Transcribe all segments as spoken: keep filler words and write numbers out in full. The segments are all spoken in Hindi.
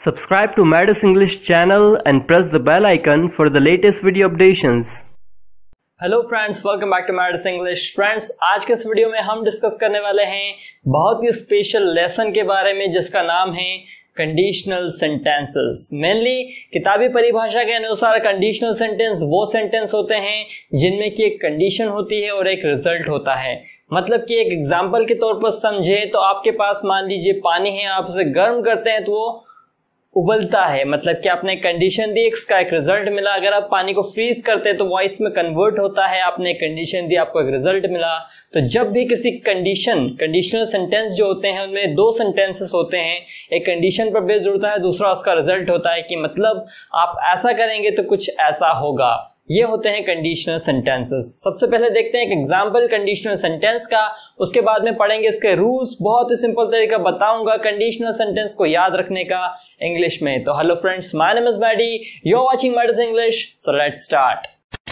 Subscribe to Madis English channel and press the bell icon for the latest video updates. Hello friends, welcome back to Maddy's English. Friends, आज के इस वीडियो में हम डिस्कस करने वाले हैं बहुत ही स्पेशल लेसन के बारे में जिसका नाम है कंडीशनल सेंटेंसेस। मेनली किताबी परिभाषा के अनुसार कंडीशनल सेंटेंस वो सेंटेंस होते हैं जिनमें की एक कंडीशन होती है और एक रिजल्ट होता है। मतलब कि एक एग्जाम्पल के तौर पर समझे तो आपके पास मान लीजिए पानी है, आप उसे गर्म करते हैं तो वो उबलता है। मतलब कि आपने कंडीशन दी, इसका एक रिजल्ट मिला। अगर आप पानी को फ्रीज करते हैं तो वो आइस में कन्वर्ट होता है, आपने कंडीशन दी, आपको एक रिजल्ट मिला। तो जब भी किसी कंडीशन कंडीशनल सेंटेंस जो होते हैं उनमें दो सेंटेंसेस होते हैं, एक कंडीशन पर बेस्ड होता है, दूसरा उसका रिजल्ट होता है कि मतलब आप ऐसा करेंगे तो कुछ ऐसा होगा। ये होते हैं कंडीशनल सेंटेंसेस। सबसे पहले देखते हैं एक एग्जांपल कंडीशनल सेंटेंस का, उसके बाद में पढ़ेंगे इसके रूल्स। बहुत ही सिंपल तरीका बताऊंगा कंडीशनल सेंटेंस को याद रखने का इंग्लिश में। तो hello friends, my name is Maddy, you are watching Maddy's English, so let's start.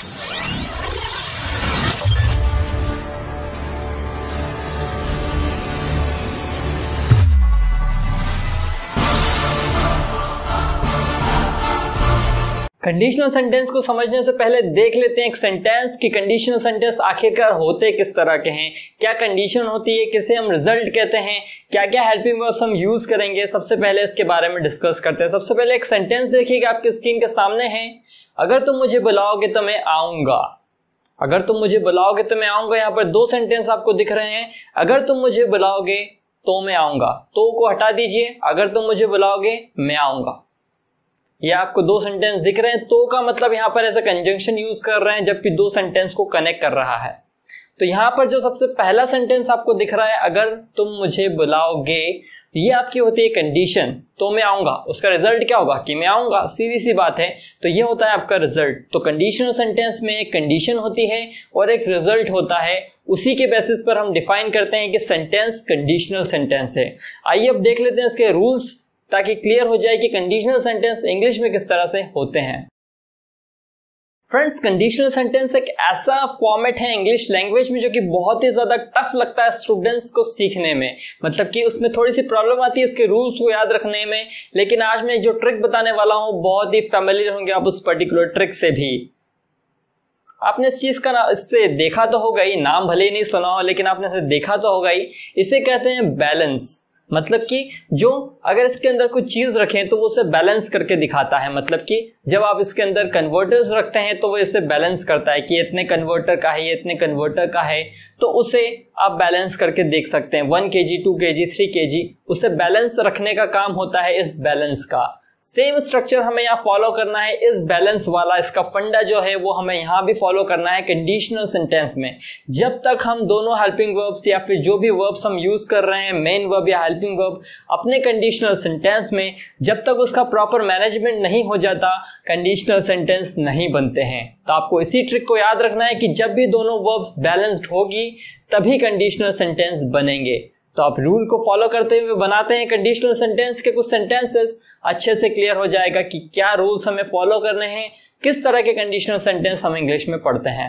Conditional sentence को समझने से पहले देख लेते हैं एक सेंटेंस कि कंडीशनल सेंटेंस आखिरकार होते किस तरह के हैं, क्या कंडीशन होती है, किसे हम रिजल्ट कहते हैं, क्या क्या हेल्पिंग वर्ब्स हम यूज करेंगे। सबसे पहले इसके बारे में डिस्कस करते हैं। सबसे पहले एक सेंटेंस देखिएगा, आपकी स्क्रीन के सामने है। अगर तुम मुझे बुलाओगे तो मैं आऊंगा। अगर तुम मुझे बुलाओगे तो मैं आऊंगा। यहाँ पर दो सेंटेंस आपको दिख रहे हैं। अगर तुम मुझे बुलाओगे तो मैं आऊंगा, तो को हटा दीजिए। अगर तुम मुझे बुलाओगे मैं आऊंगा। ये आपको दो सेंटेंस दिख रहे हैं। तो का मतलब यहाँ पर ऐसा कंजंक्शन यूज कर रहे हैं जबकि दो सेंटेंस को कनेक्ट कर रहा है। तो यहाँ पर जो सबसे पहला सेंटेंस आपको दिख रहा है, अगर तुम मुझे बुलाओगे, ये आपकी होती है कंडीशन, तो मैं आऊंगा। उसका रिजल्ट क्या होगा कि मैं आऊंगा, सीधी सी बात है। तो ये होता है आपका रिजल्ट। तो कंडीशनल सेंटेंस में एक कंडीशन होती है और एक रिजल्ट होता है। उसी के बेसिस पर हम डिफाइन करते हैं कि सेंटेंस कंडीशनल सेंटेंस है। आइए अब देख लेते हैं इसके रूल्स, ताकि क्लियर हो जाए कि कंडीशनल सेंटेंस इंग्लिश में किस तरह से होते हैं। फ्रेंड्स, कंडीशनल सेंटेंस एक ऐसा फॉर्मेट है इंग्लिश लैंग्वेज में जो कि बहुत ही ज्यादा टफ लगता है स्टूडेंट्स को सीखने में। मतलब कि उसमें थोड़ी सी प्रॉब्लम आती है इसके रूल्स को याद रखने में। लेकिन आज मैं जो ट्रिक बताने वाला हूं बहुत ही फैमिलियर होंगे आप उस पर्टिकुलर ट्रिक से भी। आपने इस चीज का ना इससे देखा तो होगा ही, नाम भले ही नहीं सुना हो लेकिन आपने इसे देखा तो होगा ही। इसे कहते हैं बैलेंस। मतलब कि जो अगर इसके अंदर कोई चीज रखें तो वो उसे बैलेंस करके दिखाता है। मतलब कि जब आप इसके अंदर कन्वर्टर्स रखते हैं तो वो इसे बैलेंस करता है कि इतने कन्वर्टर का है, ये इतने कन्वर्टर का है, तो उसे आप बैलेंस करके देख सकते हैं। वन के जी, टू के जी, थ्री के जी, उसे बैलेंस रखने का काम होता है इस बैलेंस का। सेम स्ट्रक्चर हमें यहाँ फॉलो करना है इस बैलेंस वाला। इसका फंडा जो है वो हमें यहाँ भी फॉलो करना है कंडीशनल सेंटेंस में। जब तक हम दोनों हेल्पिंग वर्ब्स या फिर जो भी वर्ब्स हम यूज कर रहे हैं, मेन वर्ब या हेल्पिंग वर्ब, अपने कंडीशनल सेंटेंस में, जब तक उसका प्रॉपर मैनेजमेंट नहीं हो जाता, कंडीशनल सेंटेंस नहीं बनते हैं। तो आपको इसी ट्रिक को याद रखना है कि जब भी दोनों वर्ब्स बैलेंस्ड होगी तभी कंडीशनल सेंटेंस बनेंगे। तो आप रूल को फॉलो करते हुए बनाते हैं कंडीशनल सेंटेंस के कुछ सेंटेंसेस, अच्छे से क्लियर हो जाएगा कि क्या रूल्स हमें फॉलो करने हैं, किस तरह के कंडीशनल सेंटेंस हम इंग्लिश में पढ़ते हैं।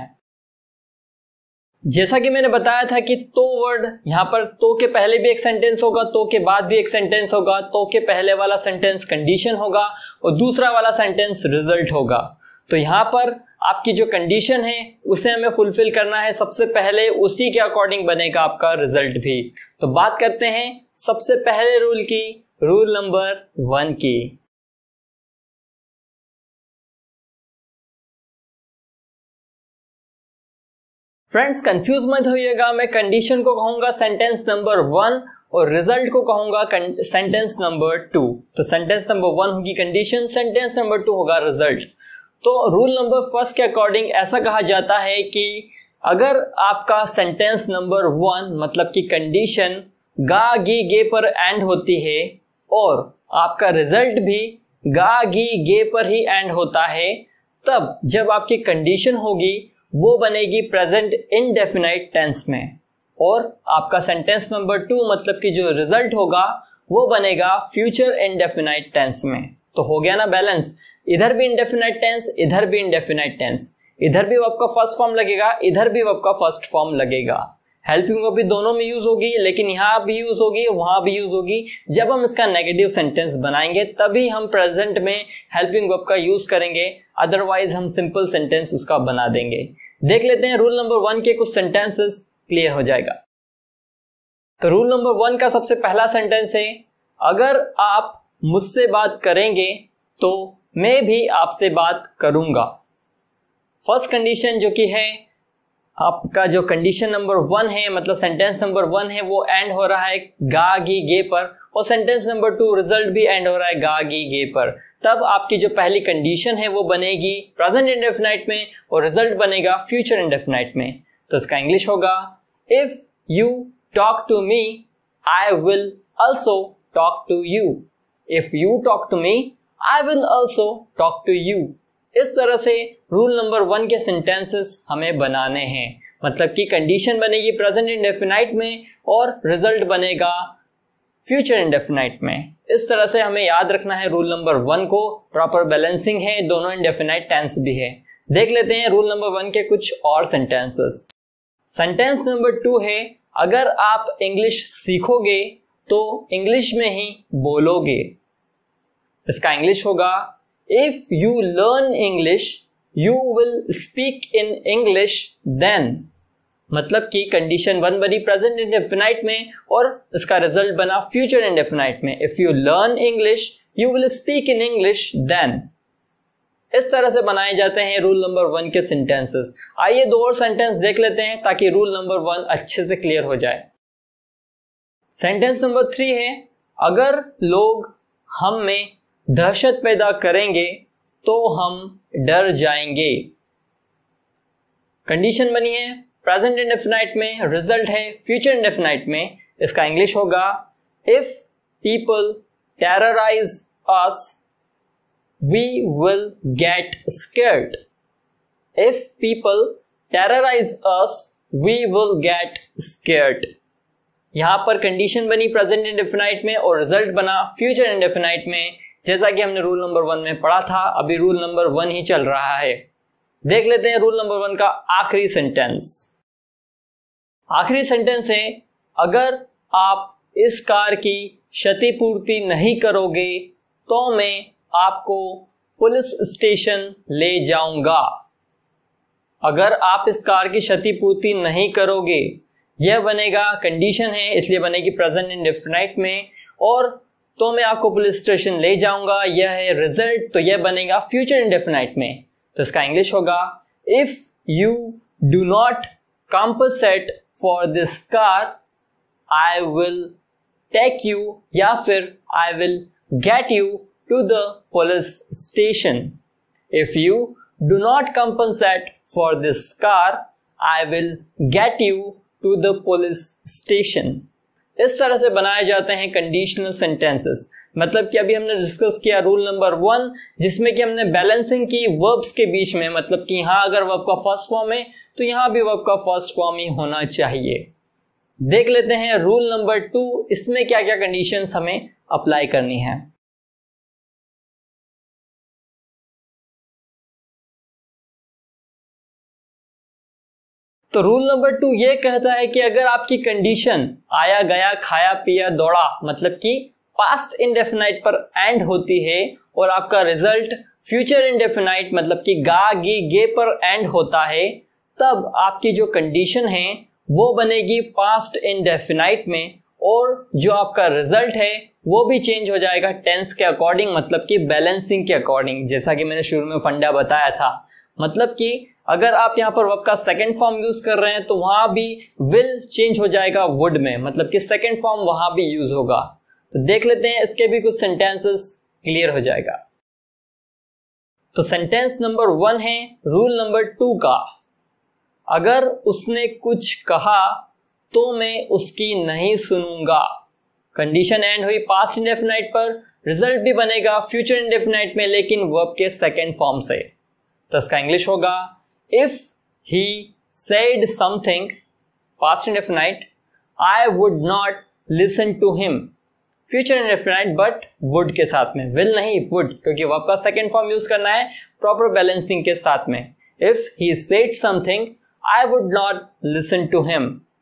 जैसा कि मैंने बताया था कि तो वर्ड, यहाँ पर तो के पहले भी एक सेंटेंस होगा, तो के बाद भी एक सेंटेंस होगा। तो के पहले वाला सेंटेंस कंडीशन होगा और दूसरा वाला सेंटेंस रिजल्ट होगा। तो यहाँ पर आपकी जो कंडीशन है उसे हमें फुलफिल करना है सबसे पहले, उसी के अकॉर्डिंग बनेगा आपका रिजल्ट भी। तो बात करते हैं सबसे पहले रूल की, रूल नंबर वन की। फ्रेंड्स, कंफ्यूज मत होइएगा, मैं कंडीशन को कहूंगा सेंटेंस नंबर वन और रिजल्ट को कहूंगा सेंटेंस नंबर टू। तो सेंटेंस नंबर वन होगी कंडीशन, सेंटेंस नंबर टू होगा रिजल्ट। तो रूल नंबर फर्स्ट के अकॉर्डिंग ऐसा कहा जाता है कि अगर आपका सेंटेंस नंबर वन मतलब कि कंडीशन गा गी गे पर एंड होती है और आपका रिजल्ट भी गा गी गे पर ही एंड होता है, तब जब आपकी कंडीशन होगी वो बनेगी प्रेजेंट इंडेफिनाइट टेंस में और आपका सेंटेंस नंबर टू मतलब कि जो रिजल्ट होगा वो बनेगा फ्यूचर इंडेफिनाइट टेंस में। तो हो गया ना बैलेंस, इधर भी इंडेफिनाइट टेंस, इधर भी इंडेफिनाइट टेंस, इधर भी वर्ब का फर्स्ट फॉर्म लगेगा, इधर भी वर्ब का फर्स्ट फॉर्म लगेगा। हेल्पिंग वर्ब भी दोनों में यूज होगी, लेकिन यहाँ भी यूज होगी, वहां भी यूज होगी। जब हम इसका नेगेटिव सेंटेंस बनाएंगे तभी हम प्रेजेंट में हेल्पिंग वर्ब का यूज करेंगे, अदरवाइज हम सिंपल सेंटेंस उसका बना देंगे। देख लेते हैं रूल नंबर वन के कुछ सेंटेंसेस, क्लियर हो जाएगा। तो रूल नंबर वन का सबसे पहला सेंटेंस है, अगर आप मुझसे बात करेंगे तो मैं भी आपसे बात करूंगा। फर्स्ट कंडीशन जो कि है आपका, जो कंडीशन नंबर वन है, मतलब सेंटेंस नंबर वन है, वो एंड हो रहा है गा गी गे पर, और सेंटेंस नंबर टू रिजल्ट भी एंड हो रहा है गा गी गे पर। तब आपकी जो पहली कंडीशन है वो बनेगी प्रेजेंट इंडेफिनाइट में और रिजल्ट बनेगा फ्यूचर इंडेफिनाइट में। तो इसका इंग्लिश होगा, if you talk to me I will also talk to you. If you talk to me I will also talk to you. इस तरह से रूल नंबर वन के सेंटेंसेस हमें बनाने हैं, मतलब कि कंडीशन बनेगी प्रेजेंट इंडेफिनाइट में और रिजल्ट बनेगा फ्यूचर इंडेफिनाइट में। इस तरह से हमें याद रखना है रूल नंबर वन को। प्रॉपर बैलेंसिंग है, दोनों इंडेफिनाइट टेंस भी है। देख लेते हैं रूल नंबर वन के कुछ और सेंटेंसेस। सेंटेंस नंबर टू है, अगर आप इंग्लिश सीखोगे तो इंग्लिश में ही बोलोगे। इसका इंग्लिश होगा, if you learn English you will speak in English then. मतलब कि कंडीशन वन बनी प्रेजेंट इंडेफिनाइट में और इसका रिजल्ट बना फ्यूचर इंडेफिनाइट में। If you learn English you will speak in English then. इस तरह से बनाए जाते हैं रूल नंबर वन के सेंटेंसेस। आइए दो और सेंटेंस देख लेते हैं ताकि रूल नंबर वन अच्छे से क्लियर हो जाए। सेंटेंस नंबर थ्री है, अगर लोग हम में दहशत पैदा करेंगे तो हम डर जाएंगे। कंडीशन बनी है प्रेजेंट इंडेफिनाइट में, रिजल्ट है फ्यूचर इंडेफिनाइट में। इसका इंग्लिश होगा, if people terrorise us we will get scared. If people terrorise us we will get scared. यहां पर कंडीशन बनी प्रेजेंट इंडेफिनाइट में और रिजल्ट बना फ्यूचर इंडेफिनाइट में, जैसा कि हमने रूल नंबर वन में पढ़ा था। अभी रूल नंबर वन ही चल रहा है। देख लेते हैं रूल नंबर वन का आखिरी सेंटेंस। आखिरी सेंटेंस है, अगर आप इस कार की क्षतिपूर्ति नहीं करोगे तो मैं आपको पुलिस स्टेशन ले जाऊंगा। अगर आप इस कार की क्षतिपूर्ति नहीं करोगे, यह बनेगा कंडीशन है, इसलिए बनेगी प्रेजेंट इंडेफिनाइट में, और तो मैं आपको पुलिस स्टेशन ले जाऊंगा, यह है रिजल्ट, तो यह बनेगा फ्यूचर इंडेफिनाइट में। तो इसका इंग्लिश होगा, if you do not compensate for this car I will take you, या फिर I will get you to the police station. If you do not compensate for this car I will get you to the police station. इस तरह से बनाए जाते हैं कंडीशनल सेंटेंसेस। मतलब कि अभी हमने डिस्कस किया रूल नंबर वन, जिसमें कि हमने बैलेंसिंग की वर्ब्स के बीच में, मतलब कि यहाँ अगर वर्ब का फर्स्ट फॉर्म है तो यहाँ भी वर्ब का फर्स्ट फॉर्म ही होना चाहिए। देख लेते हैं रूल नंबर टू, इसमें क्या क्या कंडीशंस हमें अप्लाई करनी है। तो रूल नंबर टू ये कहता है कि अगर आपकी कंडीशन आया गया खाया पिया दौड़ा, मतलब कि पास्ट इंडेफिनाइट पर एंड होती है, और आपका रिजल्ट फ्यूचर इंडेफिनाइट मतलब कि गा गी गे पर एंड होता है, तब आपकी जो कंडीशन है वो बनेगी पास्ट इंडेफिनाइट में, और जो आपका रिजल्ट है वो भी चेंज हो जाएगा टेंस के अकॉर्डिंग, मतलब कि बैलेंसिंग के अकॉर्डिंग, जैसा कि मैंने शुरू में फंडा बताया था। मतलब कि अगर आप यहाँ पर वर्ब का सेकंड फॉर्म यूज कर रहे हैं तो वहां भी विल चेंज हो जाएगा वुड में, मतलब कि सेकंड फॉर्म वहां भी यूज होगा। तो देख लेते हैं इसके भी कुछ सेंटेंसेस, क्लियर हो जाएगा। तो सेंटेंस नंबर वन है रूल नंबर टू का, अगर उसने कुछ कहा तो मैं उसकी नहीं सुनूंगा। कंडीशन एंड हुई पास्ट इंडेफिनाइट पर, रिजल्ट भी बनेगा फ्यूचर इंडेफिनाइट में, लेकिन वर्ब के सेकंड फॉर्म से। तो इसका इंग्लिश होगा, if he said something, past indefinite, I would not listen to him. Future indefinite but would के साथ में, विल नहीं वुड, क्योंकि वर्ब का सेकंड फॉर्म यूज करना है प्रॉपर बैलेंसिंग के साथ में। If he said something I would not listen to him.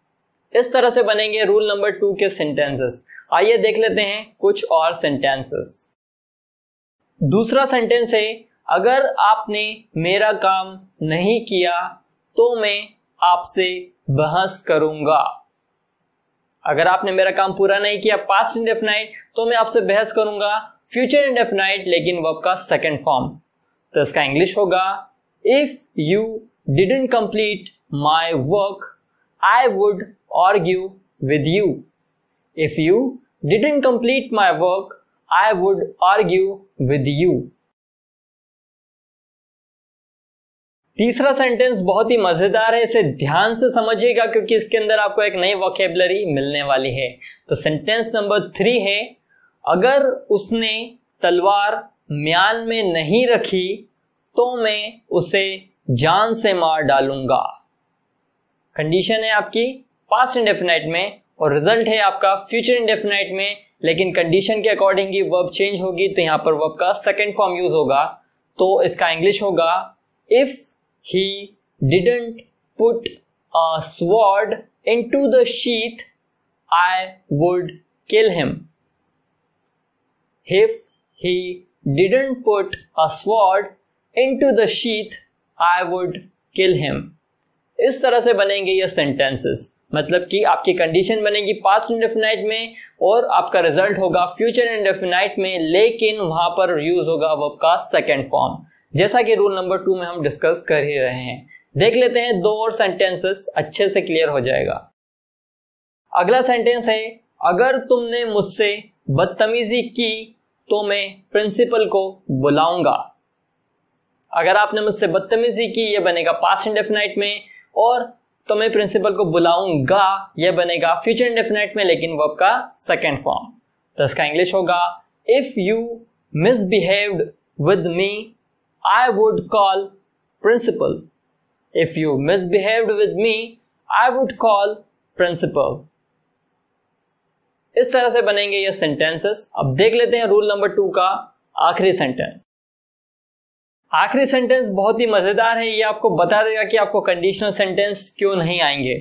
इस तरह से बनेंगे रूल नंबर टू के सेंटेंसेस। आइए देख लेते हैं कुछ और सेंटेंसेस। दूसरा सेंटेंस है, अगर आपने मेरा काम नहीं किया तो मैं आपसे बहस करूंगा। अगर आपने मेरा काम पूरा नहीं किया, पास्ट इंडेफिनाइट, तो मैं आपसे बहस करूंगा। फ्यूचर इंडेफिनाइट लेकिन वर्ब का सेकंड फॉर्म, तो इसका इंग्लिश होगा, if you didn't complete my work I would argue with you. If you didn't complete my work I would argue with you. तीसरा सेंटेंस बहुत ही मजेदार है, इसे ध्यान से समझिएगा क्योंकि इसके अंदर आपको एक नई वोकैबुलरी मिलने वाली है। तो सेंटेंस नंबर थ्री है, अगर उसने तलवार म्यान में नहीं रखी तो मैं उसे जान से मार डालूंगा। कंडीशन है आपकी पास्ट इंडेफिनाइट में और रिजल्ट है आपका फ्यूचर इंडेफिनाइट में, लेकिन कंडीशन के अकॉर्डिंग ही वर्ब चेंज होगी, तो यहां पर वर्ब का सेकंड फॉर्म यूज होगा। तो इसका इंग्लिश होगा, if he didn't put a sword into the sheath I would kill him. If he didn't put a sword into the sheath I would kill him. इस तरह से बनेंगे ये सेंटेंसेस, मतलब कि आपकी कंडीशन बनेगी पास्ट इंडेफिनाइट में और आपका रिजल्ट होगा फ्यूचर इंडेफिनाइट में, लेकिन वहां पर यूज होगा वर्ब का सेकंड फॉर्म, जैसा कि रूल नंबर टू में हम डिस्कस कर ही रहे हैं। देख लेते हैं दो और सेंटेंसेस, अच्छे से क्लियर हो जाएगा। अगला सेंटेंस है, अगर तुमने मुझसे बदतमीजी की तो मैं प्रिंसिपल को बुलाऊंगा। अगर आपने मुझसे बदतमीजी की, ये बनेगा पास्ट इंडेफिनाइट में, और तो मैं प्रिंसिपल को बुलाऊंगा, ये बनेगा फ्यूचर इंडेफिनाइट में, लेकिन वर्ब का सेकंड फॉर्म। तो इसका इंग्लिश होगा, if you misbehaved with me I would call principal. If you misbehaved with me, I would call principal. इस तरह से बनेंगे ये सेंटेंसेस। अब देख लेते हैं रूल नंबर टू का आखिरी सेंटेंस। आखिरी सेंटेंस बहुत ही मजेदार है, ये आपको बता देगा कि आपको कंडीशनल सेंटेंस क्यों नहीं आएंगे।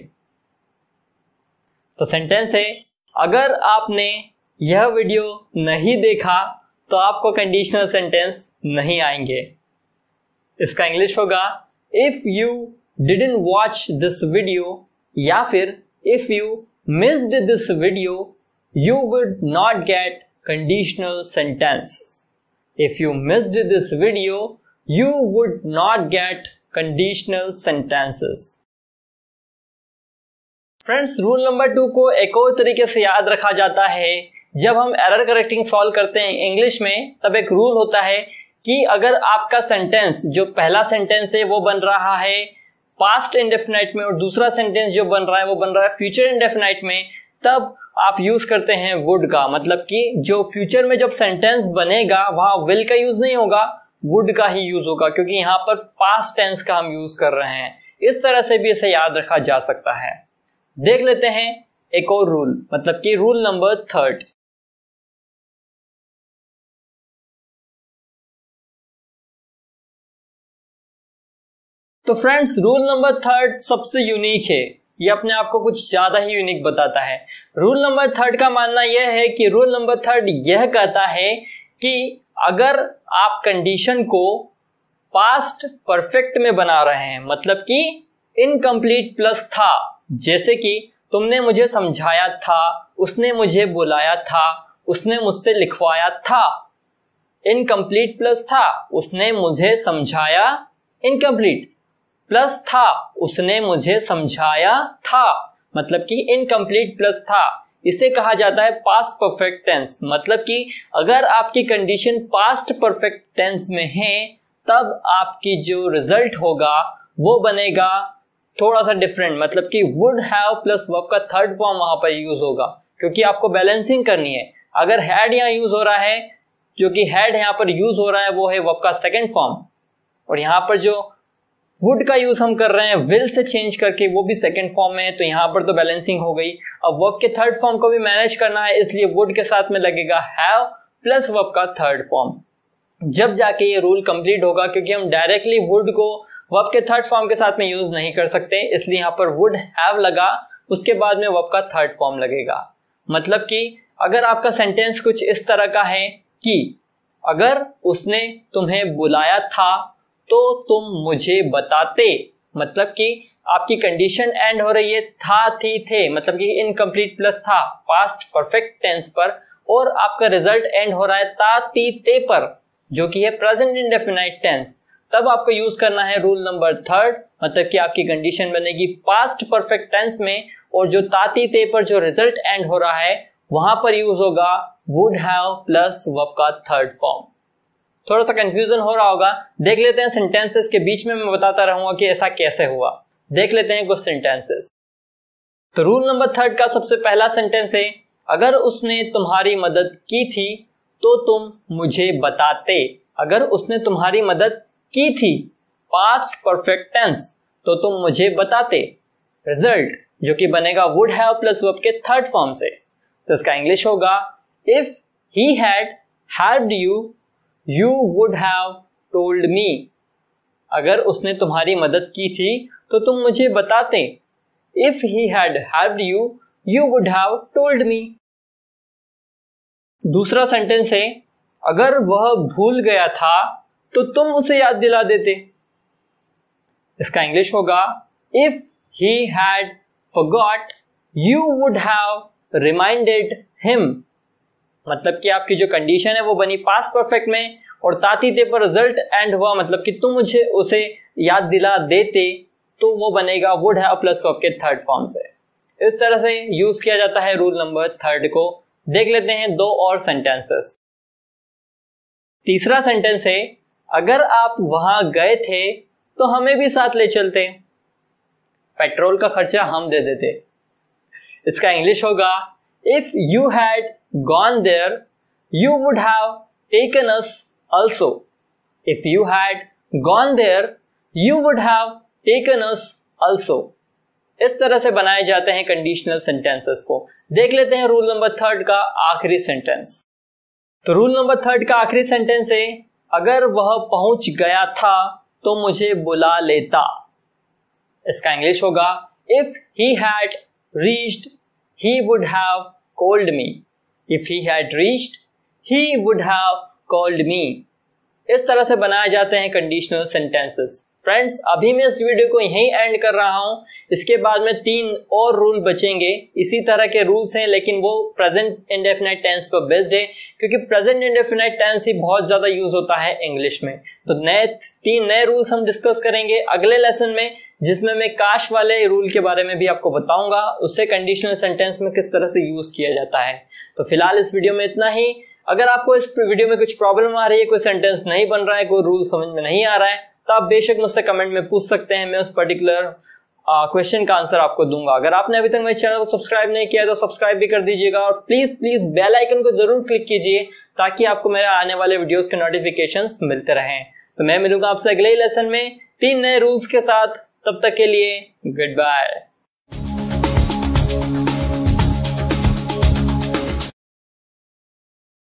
तो सेंटेंस है, अगर आपने यह वीडियो नहीं देखा तो आपको कंडीशनल सेंटेंस नहीं आएंगे। इसका इंग्लिश होगा, if you didn't watch this video, या फिर if you missed this video you would not get conditional sentences. If you missed this video you would not get conditional sentences. Friends, rule number two को एक और तरीके से याद रखा जाता है। जब हम एरर करेक्टिंग सॉल्व करते हैं इंग्लिश में, तब एक रूल होता है कि अगर आपका सेंटेंस जो पहला सेंटेंस है वो बन रहा है पास्ट इंडेफिनाइट में और दूसरा सेंटेंस जो बन रहा है वो बन रहा है फ्यूचर इंडेफिनाइट में, तब आप यूज करते हैं वुड का। मतलब कि जो फ्यूचर में जब सेंटेंस बनेगा वहां विल का यूज नहीं होगा, वुड का ही यूज होगा, क्योंकि यहाँ पर पास्ट टेंस का हम यूज कर रहे हैं। इस तरह से भी इसे याद रखा जा सकता है। देख लेते हैं एक और रूल, मतलब कि रूल नंबर थर्ड। तो फ्रेंड्स, रूल नंबर थर्ड सबसे यूनिक है, ये अपने आप को कुछ ज्यादा ही यूनिक बताता है। रूल नंबर थर्ड का मानना यह है कि रूल नंबर थर्ड यह कहता है कि अगर आप कंडीशन को पास्ट परफेक्ट में बना रहे हैं, मतलब कि इनकम्प्लीट प्लस था, जैसे कि तुमने मुझे समझाया था, उसने मुझे बुलाया था, उसने मुझसे लिखवाया था। इनकम्प्लीट प्लस था, उसने मुझे समझाया, इनकम्प्लीट प्लस था, उसने मुझे समझाया था, मतलब कि इनकम्प्लीट प्लस था। इसे कहा जाता है पास्ट परफेक्ट टेंस। मतलब कि अगर आपकी कंडीशन पास्ट परफेक्ट टेंस में है, तब आपकी जो रिजल्ट होगा वो बनेगा थोड़ा सा डिफरेंट, मतलब कि वुड हैव प्लस वर्ब का थर्ड फॉर्म वहां पर यूज होगा, क्योंकि आपको बैलेंसिंग करनी है। अगर हैड यहाँ यूज हो रहा है, जो कि हैड यहाँ पर यूज हो रहा है वो है वर्ब का सेकंड फॉर्म, और यहाँ पर जो वुड का यूज हम कर रहे हैं विल से चेंज करके, वो भी सेकंड फॉर्म में है, तो यहाँ पर तो बैलेंसिंग हो गई। अब वर्ब के थर्ड फॉर्म को भी मैनेज करना है, इसलिए वुड के साथ में लगेगा हैव प्लस वर्ब का थर्ड फॉर्म। जब जाके ये रूल कंप्लीट होगा, क्योंकि हम डायरेक्टली वुड को वर्ब के थर्ड फॉर्म के साथ में यूज नहीं कर सकते, इसलिए यहाँ पर वुड हैव लगा, उसके बाद में वर्ब का थर्ड फॉर्म लगेगा। मतलब कि अगर आपका सेंटेंस कुछ इस तरह का है कि अगर उसने तुम्हें बुलाया था तो तुम मुझे बताते, मतलब कि आपकी कंडीशन एंड हो रही है था, थी, थे, मतलब कि इनकम्प्लीट प्लस था पास्ट परफेक्ट टेंस पर, और आपका रिजल्ट एंड हो रहा है ता, ती, ते पर, जो कि है प्रेजेंट इंडेफिनाइट टेंस। तब आपको यूज करना है रूल नंबर थर्ड, मतलब कि आपकी कंडीशन बनेगी पास्ट परफेक्ट टेंस में, और जो ताती ते पर जो रिजल्ट एंड हो रहा है वहां पर यूज होगा वुड हैव प्लस वर्ब का थर्ड फॉर्म। थोड़ा सा कंफ्यूजन हो रहा होगा, देख लेते हैं सेंटेंसेस के बीच में मैं बताता रहूंगा कि ऐसा कैसे हुआ। देख लेते हैं कुछ सेंटेंसेस। तो रूल नंबर थर्ड का सबसे पहला सेंटेंस है, अगर उसने तुम्हारी मदद की थी तो तुम मुझे बताते। अगर उसने तुम्हारी मदद की थी पास्ट परफेक्ट टेंस, तो तुम मुझे बताते। रिजल्ट जो कि बनेगा वुड हैव प्लस वर्ब के थर्ड फॉर्म से, तो इसका इंग्लिश होगा if he had helped you you would have told me. अगर उसने तुम्हारी मदद की थी तो तुम मुझे बताते। If he had helped you you would have told me. दूसरा सेंटेंस है, अगर वह भूल गया था तो तुम उसे याद दिला देते। इसका इंग्लिश होगा if he had forgot you would have reminded him. मतलब कि आपकी जो कंडीशन है वो बनी पास्ट परफेक्ट में और ताती ते पर रिजल्ट एंड हुआ, मतलब कि तुम मुझे उसे याद दिला देते, तो वो बनेगा वुड हैव प्लस वर्ब के थर्ड फॉर्म से। इस तरह से यूज किया जाता है रूल नंबर थर्ड को। देख लेते हैं दो और सेंटेंसेस। तीसरा सेंटेंस है, अगर आप वहां गए थे तो हमें भी साथ ले चलते, पेट्रोल का खर्चा हम दे देते। इसका इंग्लिश होगा if you had gone there you would have taken us also. If you had gone there you would have taken us also. इस तरह से बनाए जाते हैं कंडीशनल सेंटेंसेस को। देख लेते हैं रूल नंबर थर्ड का आखिरी सेंटेंस। तो रूल नंबर थर्ड का आखिरी सेंटेंस है, अगर वह पहुंच गया था तो मुझे बुला लेता। इसका इंग्लिश होगा if he had reached he would have called me. If he had reached he would have called me. इस तरह से बनाए जाते हैं कंडीशनल सेंटेंसेस। फ्रेंड्स, अभी मैं इस वीडियो को यहीं एंड कर रहा हूं। इसके बाद में तीन और रूल बचेंगे। इसी तरह के रूल्स हैं, लेकिन वो प्रेजेंट इंडेफिनाइट टेंस पर बेस्ड है, क्योंकि प्रेजेंट इंडेफिनाइट टेंस ही बहुत ज्यादा यूज होता है इंग्लिश में। तो नए तीन नए रूल्स हम डिस्कस करेंगे अगले लेसन में, जिसमें मैं काश वाले रूल के बारे में भी आपको बताऊंगा, उससे कंडीशनल सेंटेंस में किस तरह से यूज किया जाता है। तो फिलहाल इस वीडियो में इतना ही। अगर आपको इस वीडियो में कुछ प्रॉब्लम आ रही है, कोई सेंटेंस नहीं बन रहा है, कोई रूल समझ में नहीं आ रहा है, तो आप बेशक मुझसे कमेंट में पूछ सकते हैं। मैं उस पर्टिकुलर क्वेश्चन का आंसर आपको दूंगा। अगर आपने अभी तक मेरे चैनल को सब्सक्राइब नहीं किया तो सब्सक्राइब भी कर दीजिएगा, और प्लीज प्लीज बेल आइकन को जरूर क्लिक कीजिए ताकि आपको मेरे आने वाले वीडियोस के नोटिफिकेशंस मिलते रहें। तो मैं मिलूंगा आपसे अगले लेसन में तीन नए रूल्स के साथ। तब तक के लिए गुड बाय।